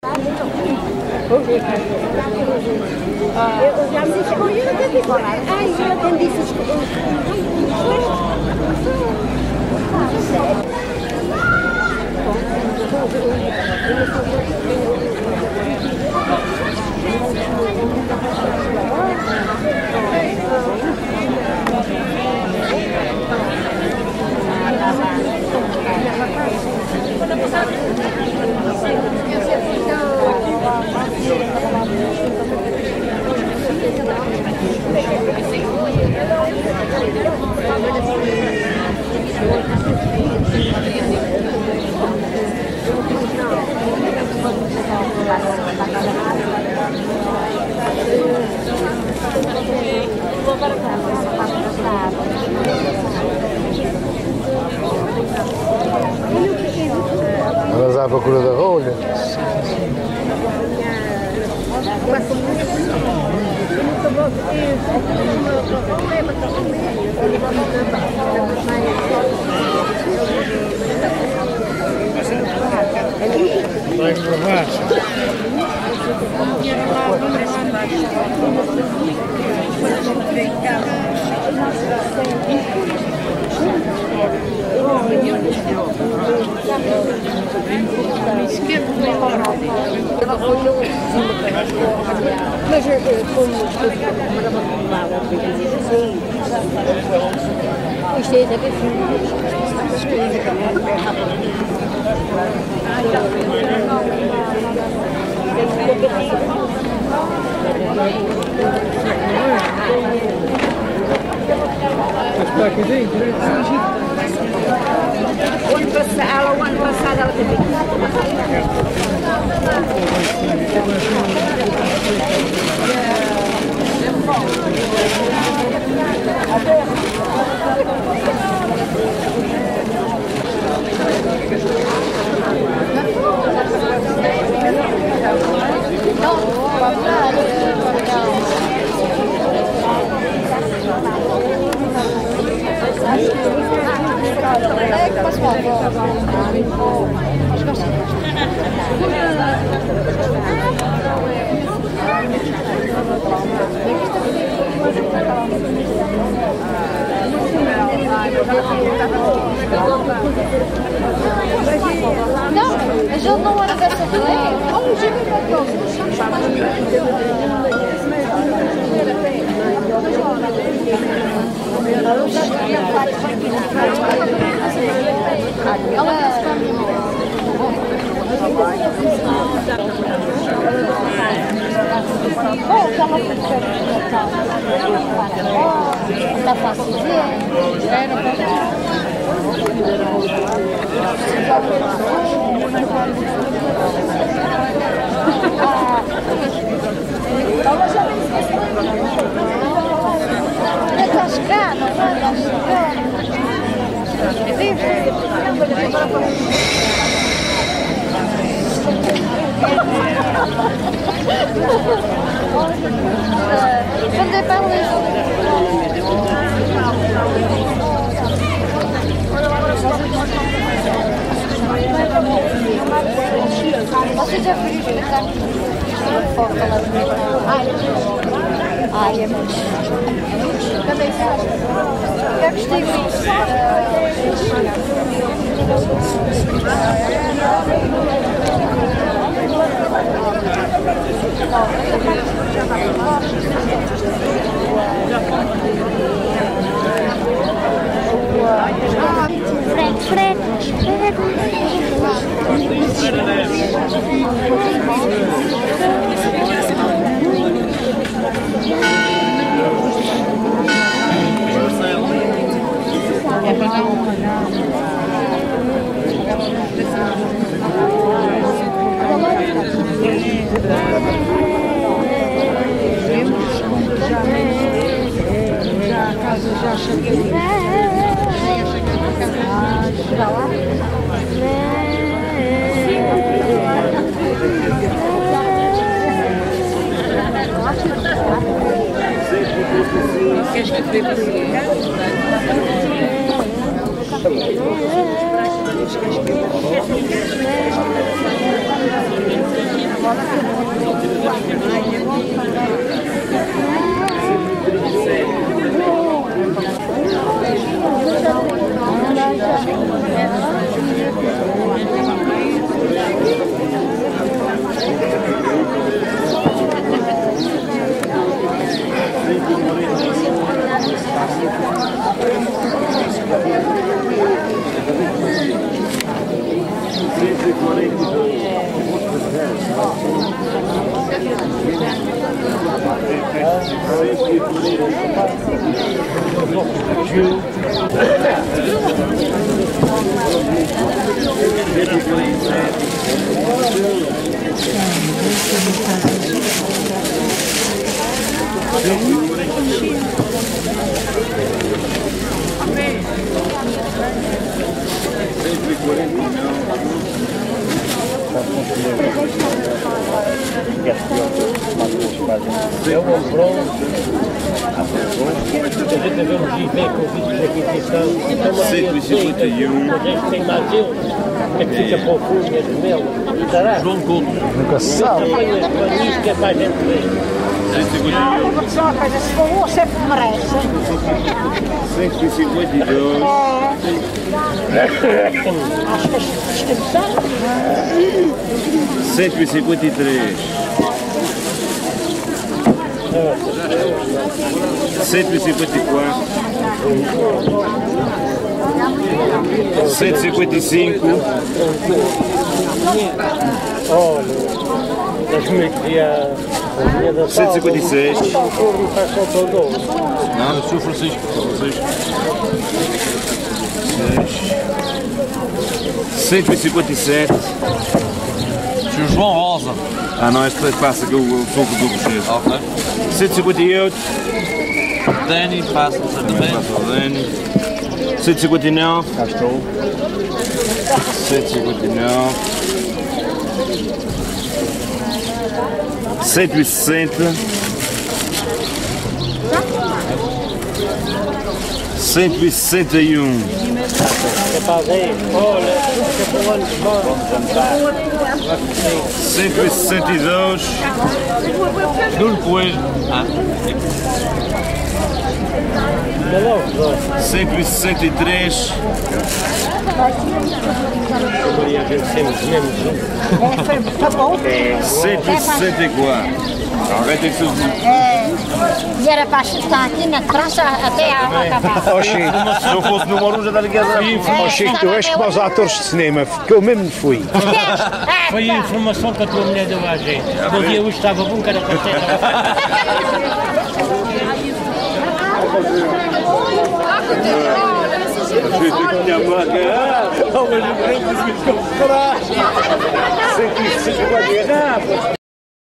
Eu já me disse, eu até disse, eu até disse, Andas à procura da rolha? Vai para baixo. Mas como isto é bem o ano passado ela teve Não, mas ele não era dessa ideia. Olha o jeito que está fácil de ver. Estás cá, não andas cá. Quando é para você já viu explicar foto lá do meu? Ai, é muito. Também se acha? Eu gostei muito. Fred. Já cheguei. Para lá? Queres que eu te dê É que fica para o fundo mesmo dele. João Couto. Nunca se sabe. Isto que é para a gente ver. Eu vou dizer uma coisa, se for um, sempre merece. 152. Acho que isto é certo. 153. 154. 155. Olha, deixa-me aqui a linha da sala. 156. Não, o Sr. Francisco. 157. Sr. João Rosa. Ah não, este passa que o fogo do Rochedo. Ok. 158. Dani passa também. Passa o Dani. 159. Cá estou. 159. 160. 161. Rapaz, aí, olha, fica para o ano de fora. 162. Júlio Coelho. 163. Maria, a gente sempre mesmo. Foi bom. 164. Vai ter que ser. E era para estar aqui na praça até a aula acabar. Ó Chico, Se eu fosse número 1 já estava aqui a ó Chico, tu és como os atores de cinema, que eu mesmo fui. Foi a informação que a tua mulher deu à gente. No dia hoje estava bom, que era para ter. Minha marca. Mas não